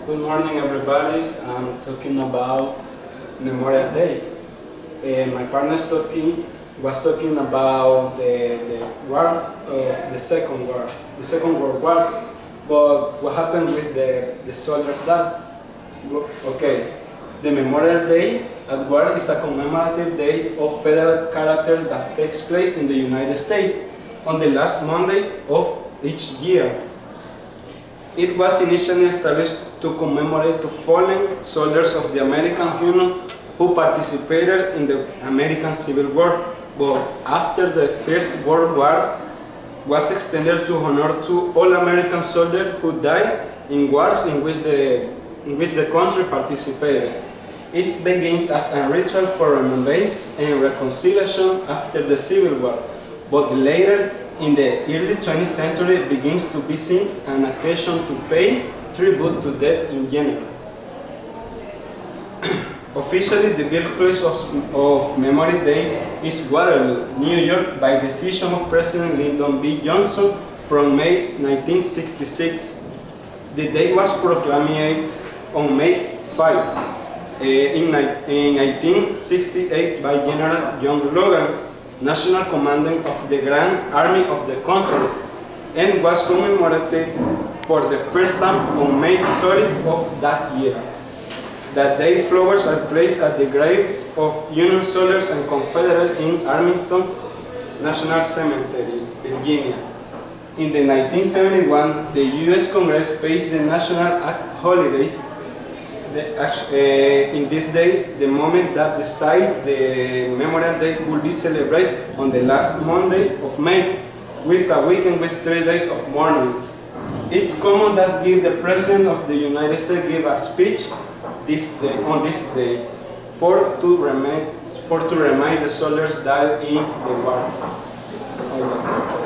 Good morning, everybody. I'm talking about Memorial Day. My partner was talking about the war of the Second World War. But what happened with the soldiers that? Okay, the Memorial Day at war is a commemorative date of federal character that takes place in the United States on the last Monday of each year. It was initially established to commemorate the fallen soldiers of the American Union who participated in the American Civil War, but after the First World War was extended to honor to all American soldiers who died in wars in which the country participated. It begins as a ritual for remembrance and reconciliation after the Civil War, but later in the early 20th century begins to be seen an occasion to pay tribute to death in general. Officially, the birthplace of Memory Day is Waterloo, New York, by decision of President Lyndon B. Johnson from May 1966. The day was proclaimed on May 5 in 1868 by General John Logan, National Commandant of the Grand Army of the country, and was commemorated for the first time on May 30th of that year. That day, flowers are placed at the graves of Union soldiers and Confederates in Arlington National Cemetery, Virginia. In the 1971, the U.S. Congress pays the national holidays. In this day, the moment that decide the Memorial Day will be celebrated on the last Monday of May, with a weekend with 3 days of mourning. It's common that the President of the United States give a speech on this date to remind the soldiers died in the war.